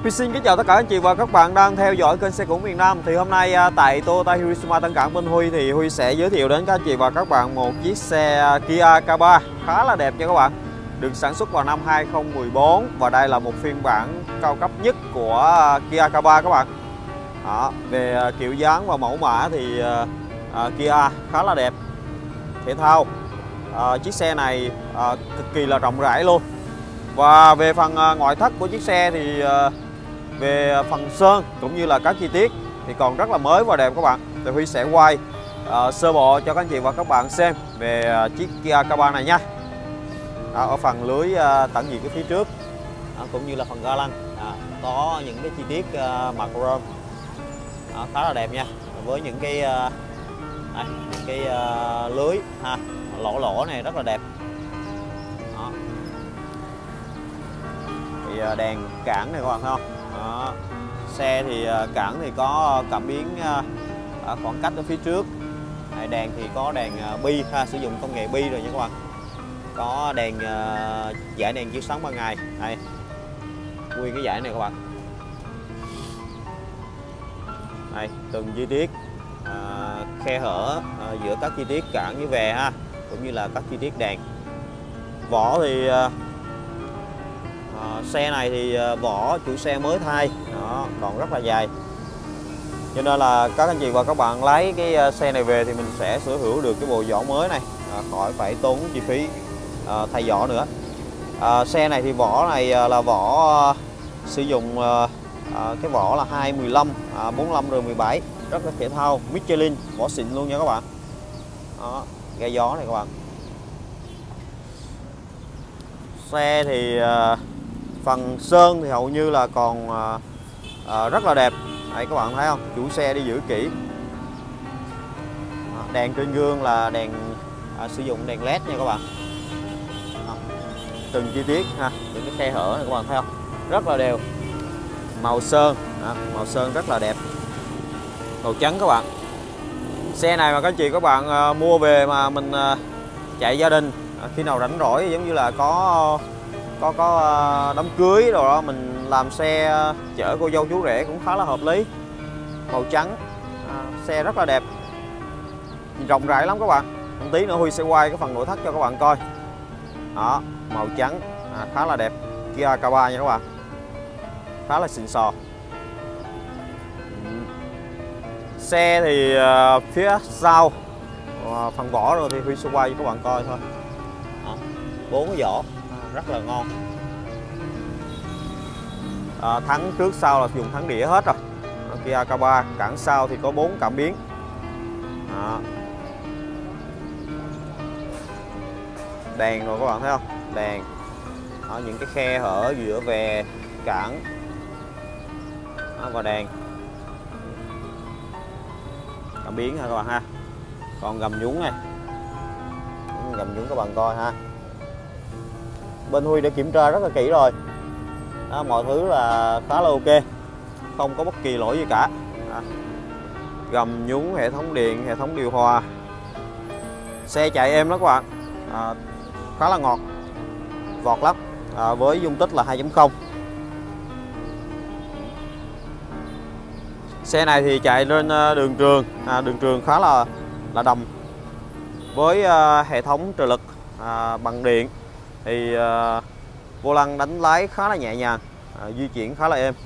Huy xin kính chào tất cả anh chị và các bạn đang theo dõi kênh xe cũ miền Nam. Thì hôm nay tại Toyota Hiroshima Tân Cảng bên Huy thì Huy sẽ giới thiệu đến các anh chị và các bạn một chiếc xe Kia K3 khá là đẹp nha các bạn. Được sản xuất vào năm 2014 và đây là một phiên bản cao cấp nhất của Kia K3 các bạn. Về kiểu dáng và mẫu mã thì Kia khá là đẹp, thể thao. Chiếc xe này cực kỳ là rộng rãi luôn. Và về phần ngoại thất của chiếc xe thì về phần sơn cũng như là các chi tiết thì còn rất là mới và đẹp các bạn. Thì Huy sẽ quay sơ bộ cho các anh chị và các bạn xem về chiếc Kia K3 này nha. Ở phần lưới tản nhiệt ở phía trước cũng như là phần ga lăng có những cái chi tiết mặt chrome khá là đẹp nha, với những cái lưới lỗ này rất là đẹp. Thì đèn cản này các bạn thấy không? Xe thì cản thì có cảm biến khoảng cách ở phía trước. Đèn thì có đèn bi sử dụng công nghệ bi rồi nha các bạn. Có đèn dải đèn chiếu sáng ban ngày đây, nguyên cái dải này các bạn. Đây, từng chi tiết khe hở giữa các chi tiết cản với vè cũng như là các chi tiết đèn. Vỏ thì xe này thì vỏ chủ xe mới thay còn rất là dài, cho nên là các anh chị và các bạn lấy cái xe này về thì mình sẽ sở hữu được cái bộ vỏ mới này, khỏi phải tốn chi phí thay vỏ nữa. Xe này thì vỏ này là vỏ sử dụng cái vỏ là 215 45 R17, rất là thể thao, Michelin, vỏ xịn luôn nha các bạn. Ga gió này các bạn. Xe thì phần sơn thì hầu như là còn rất là đẹp. Đây các bạn thấy không? Chủ xe đi giữ kỹ. Đèn trên gương là đèn sử dụng đèn led nha các bạn. Từng chi tiết những cái khe hở này các bạn thấy không? Rất là đều. Màu sơn rất là đẹp, màu trắng các bạn. Xe này mà các anh chị các bạn mua về mà mình chạy gia đình, khi nào rảnh rỗi giống như là có đám cưới rồi đó, mình làm xe chở cô dâu chú rể cũng khá là hợp lý. Màu trắng, xe rất là đẹp, rộng rãi lắm các bạn. Một tí nữa Huy sẽ quay cái phần nội thất cho các bạn coi. Màu trắng khá là đẹp, Kia K3 nha các bạn, khá là xịn sò. Xe thì phía sau phần vỏ rồi thì Huy sẽ quay cho các bạn coi thôi. 4 cái vỏ rất là ngon. Thắng trước sau là dùng thắng đĩa hết rồi. Kia K3 cản sau thì có 4 cảm biến. Đèn rồi các bạn thấy không? Đèn những cái khe hở giữa vè cản và đèn cảm biến ha các bạn ha. Còn gầm nhúng này, gầm nhúng các bạn coi ha. Bên Huy đã kiểm tra rất là kỹ rồi, mọi thứ là khá là ok, không có bất kỳ lỗi gì cả. Gầm nhúng, hệ thống điện, hệ thống điều hòa. Xe chạy êm lắm các bạn, khá là ngọt, vọt lắm, với dung tích là 2.0. Xe này thì chạy lên đường trường khá là đầm, với hệ thống trợ lực bằng điện thì vô lăng đánh lái khá là nhẹ nhàng, di chuyển khá là êm.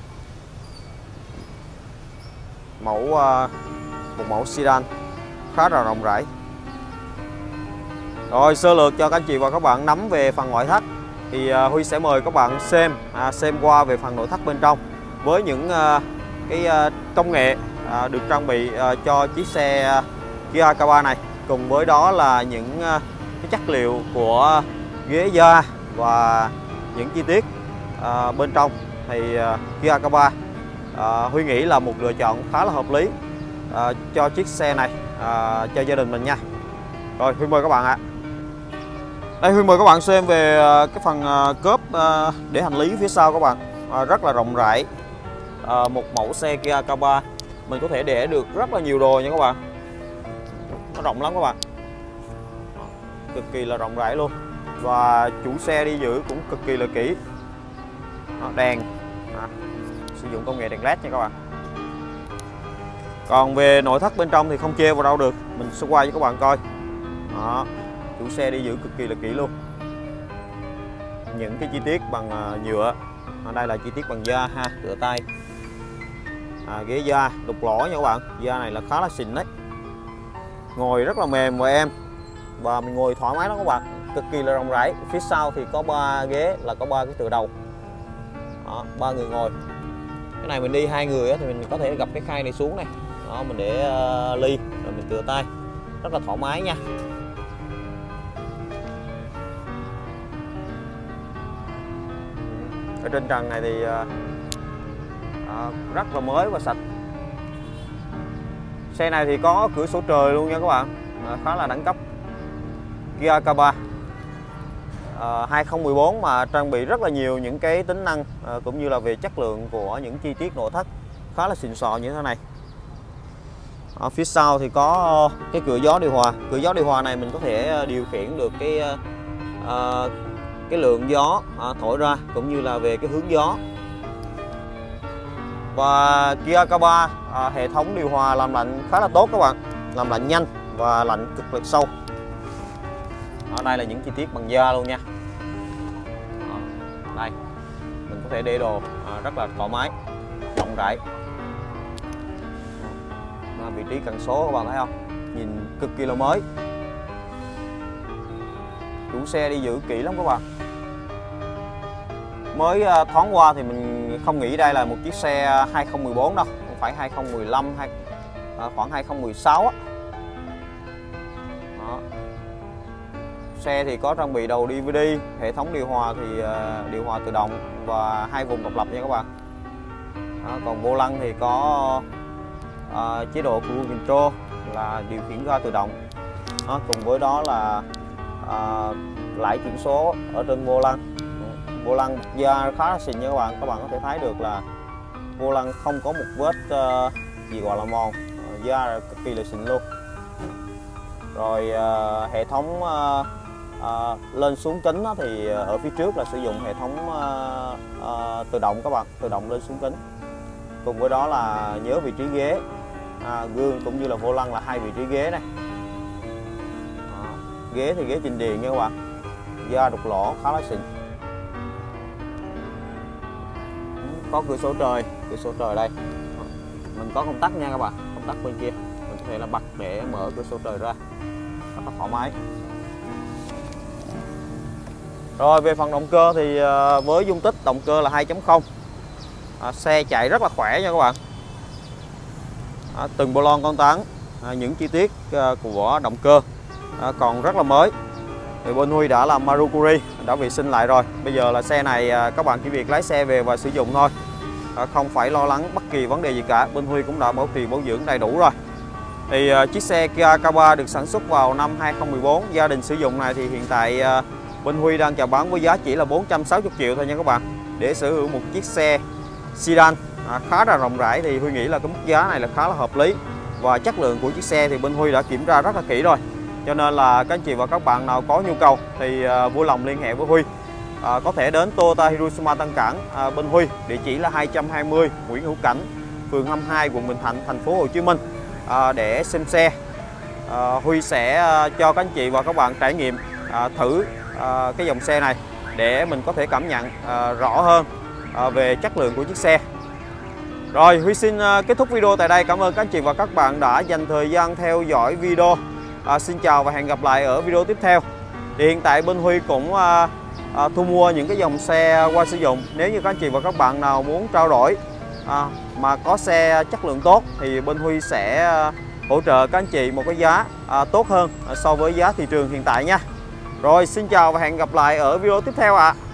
Một mẫu sedan khá là rộng rãi. Rồi sơ lược cho các anh chị và các bạn nắm về phần ngoại thất thì Huy sẽ mời các bạn xem qua về phần nội thất bên trong, với những cái công nghệ được trang bị cho chiếc xe Kia K3 này, cùng với đó là những cái chất liệu của ghế da và những chi tiết bên trong thì Kia K3 Huy nghĩ là một lựa chọn khá là hợp lý cho chiếc xe này, cho gia đình mình nha. Rồi Huy mời các bạn ạ. Đây Huy mời các bạn xem về cái phần cốp để hành lý phía sau các bạn, rất là rộng rãi. Một mẫu xe Kia K3 mình có thể để được rất là nhiều đồ nha các bạn, nó rộng lắm các bạn, cực kỳ là rộng rãi luôn. Và chủ xe đi giữ cũng cực kỳ là kỹ. Đèn sử dụng công nghệ đèn led nha các bạn. Còn về nội thất bên trong thì không chê vào đâu được, mình sẽ quay cho các bạn coi. Đó, chủ xe đi giữ cực kỳ là kỹ luôn. Những cái chi tiết bằng nhựa, ở đây là chi tiết bằng da ha, tựa tay, ghế da đục lỗ nha các bạn. Da này là khá là xịn đấy, ngồi rất là mềm và êm, và mình ngồi thoải mái lắm các bạn, cực kỳ là rộng rãi. Phía sau thì có 3 ghế, là có 3 cái tựa đầu. Đó, 3 người ngồi. Cái này mình đi 2 người thì mình có thể gập cái khay này xuống này. Đó, mình để ly rồi mình tựa tay rất là thoải mái nha. Ở trên trần này thì rất là mới và sạch. Xe này thì có cửa sổ trời luôn nha các bạn, khá là đẳng cấp. Kia K3 2014 mà trang bị rất là nhiều những cái tính năng cũng như là về chất lượng của những chi tiết nội thất khá là xịn sò như thế này. Ở phía sau thì có cái cửa gió điều hòa. Cửa gió điều hòa này mình có thể điều khiển được cái lượng gió thổi ra cũng như là về cái hướng gió. Và Kia K3 hệ thống điều hòa làm lạnh khá là tốt các bạn, làm lạnh nhanh và lạnh cực lực sâu. Ở đây là những chi tiết bằng da luôn nha. Đây mình có thể để đồ rất là thoải mái, rộng rãi. Vị trí cần số các bạn thấy không, nhìn cực kỳ là mới. Chủ xe đi giữ kỹ lắm các bạn. Mới thoáng qua thì mình không nghĩ đây là một chiếc xe 2014 đâu, không phải 2015 hay khoảng 2016 á. Đó. Xe thì có trang bị đầu DVD, hệ thống điều hòa thì điều hòa tự động và 2 vùng độc lập nha các bạn. Đó, còn vô lăng thì có chế độ cruise control là điều khiển ga tự động. Đó, cùng với đó là lại chuyển số ở trên vô lăng. Vô lăng da khá là xịn nha các bạn. Các bạn có thể thấy được là vô lăng không có một vết gì gọi là mòn, da cực kỳ là xịn luôn. Rồi hệ thống lên xuống kính thì ở phía trước là sử dụng hệ thống tự động các bạn, tự động lên xuống kính. Cùng với đó là nhớ vị trí ghế, gương cũng như là vô lăng là 2 vị trí ghế này. Ghế thì ghế trình điền nha các bạn, da đục lỗ khá là xịn. Có cửa sổ trời đây. Mình có công tắc nha các bạn, công tắc bên kia mình có thể là bật để mở cửa sổ trời ra, rất là thoải mái. Rồi về phần động cơ thì với dung tích động cơ là 2.0, xe chạy rất là khỏe nha các bạn. Từng bộ lon con tán, những chi tiết của động cơ còn rất là mới. Thì bên Huy đã làm Marukuri, đã vệ sinh lại rồi. Bây giờ là xe này các bạn chỉ việc lái xe về và sử dụng thôi, không phải lo lắng bất kỳ vấn đề gì cả. Bên Huy cũng đã bảo trì bảo dưỡng đầy đủ rồi. Thì chiếc xe Kia K3 được sản xuất vào năm 2014. Gia đình sử dụng này thì hiện tại bên Huy đang chào bán với giá chỉ là 460 triệu thôi nha các bạn. Để sở hữu một chiếc xe sedan khá là rộng rãi thì Huy nghĩ là cái mức giá này là khá là hợp lý. Và chất lượng của chiếc xe thì bên Huy đã kiểm tra rất là kỹ rồi. Cho nên là các anh chị và các bạn nào có nhu cầu thì vui lòng liên hệ với Huy. Có thể đến Toyota Hiroshima Tân Cảng bên Huy, địa chỉ là 220 Nguyễn Hữu Cảnh, phường 22, quận Bình Thạnh, thành phố Hồ Chí Minh để xem xe. Huy sẽ cho các anh chị và các bạn trải nghiệm thử cái dòng xe này để mình có thể cảm nhận rõ hơn về chất lượng của chiếc xe. Rồi Huy xin kết thúc video tại đây. Cảm ơn các anh chị và các bạn đã dành thời gian theo dõi video. Xin chào và hẹn gặp lại ở video tiếp theo. Thì hiện tại bên Huy cũng thu mua những cái dòng xe qua sử dụng. Nếu như các anh chị và các bạn nào muốn trao đổi mà có xe chất lượng tốt thì bên Huy sẽ hỗ trợ các anh chị một cái giá tốt hơn so với giá thị trường hiện tại nha. Rồi xin chào và hẹn gặp lại ở video tiếp theo ạ.